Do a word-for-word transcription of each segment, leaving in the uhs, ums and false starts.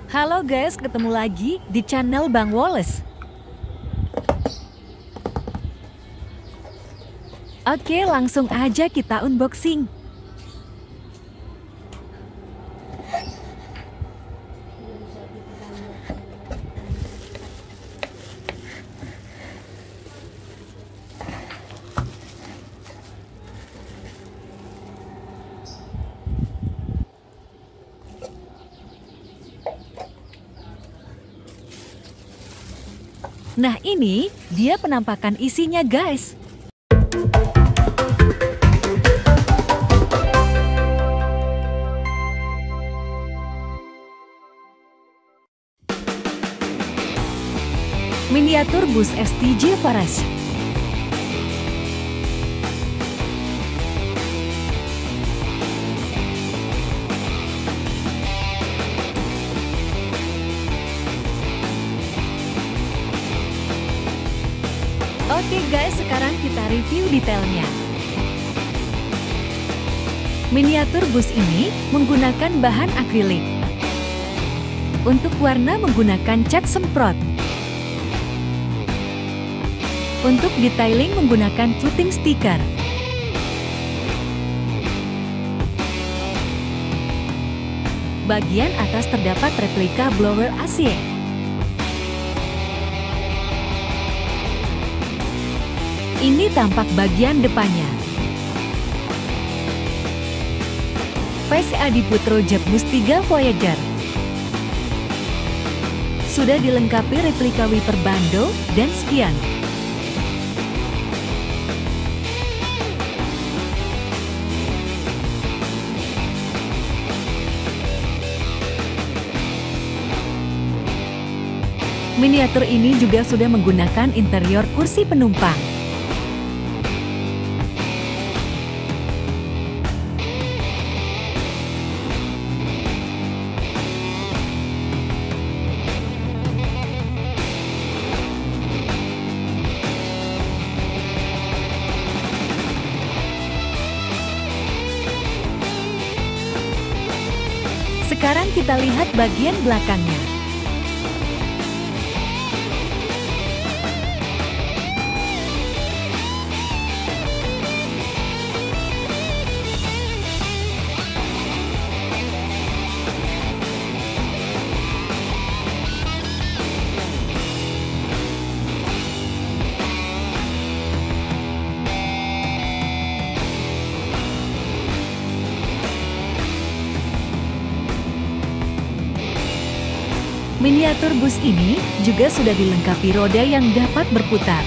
Halo guys, ketemu lagi di channel Bang Wallace. Oke, langsung aja kita unboxing. Nah ini, dia penampakan isinya guys. Miniatur bus S T J Forest. Oke guys, sekarang kita review detailnya. Miniatur bus ini menggunakan bahan akrilik. Untuk warna menggunakan cat semprot. Untuk detailing menggunakan fluting stiker. Bagian atas terdapat replika blower A C. Ini tampak bagian depannya. V C A Adiputro Jetbus tiga Voyager. Sudah dilengkapi replika wiper bando dan spion. Miniatur ini juga sudah menggunakan interior kursi penumpang. Sekarang kita lihat bagian belakangnya. Miniatur bus ini juga sudah dilengkapi roda yang dapat berputar.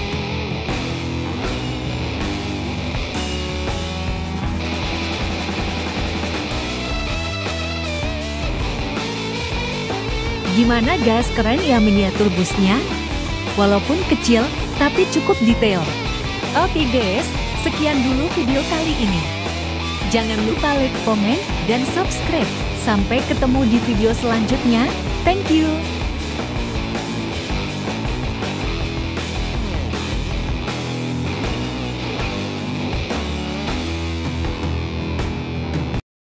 Gimana guys, keren ya miniatur busnya? Walaupun kecil, tapi cukup detail. Oke guys, sekian dulu video kali ini. Jangan lupa like, komen, dan subscribe. Sampai ketemu di video selanjutnya. Thank you.